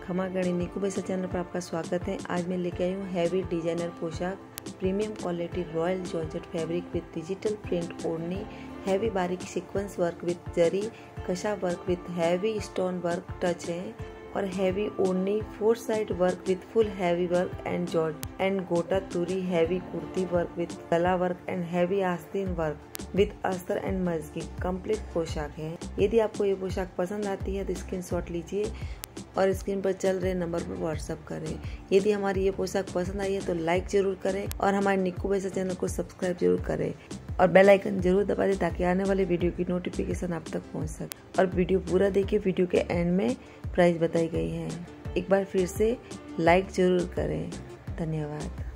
खमा गणी निकू बैसा चैनल पर आपका स्वागत है। आज मैं लेके आई हूँ हैवी डिजाइनर पोशाक, premium quality royal georgette fabric with digital print ओढ़नी, हैवी बारीक सीक्वेंस वर्क विद जरी कशा work with heavy stone work touch है और हैवी ओढ़नी, 4 side work with full heavy work and georgette and गोटा तुरी, हैवी कुर्ती वर्क विद गला वर्क एंड हैवी आस्तीन वर्क विद अस्तर एंड मजगी कंप्लीट पोशाक है। यदि आपको ये पोशाक पसंद आती है तो स्क्रीनशॉट लीजिए और स्क्रीन पर चल रहे नंबर पर व्हाट्सअप करें। यदि हमारी ये पोशाक पसंद आई है तो लाइक जरूर करें और हमारे निकू बैसा चैनल को सब्सक्राइब जरूर करें और बेल आइकन जरूर दबा दें ताकि आने वाले वीडियो की नोटिफिकेशन आप तक पहुंच सके। और वीडियो पूरा देखिए, वीडियो के एंड में प्राइस बताई गई है। एक बार फिर से लाइक जरूर करें। धन्यवाद।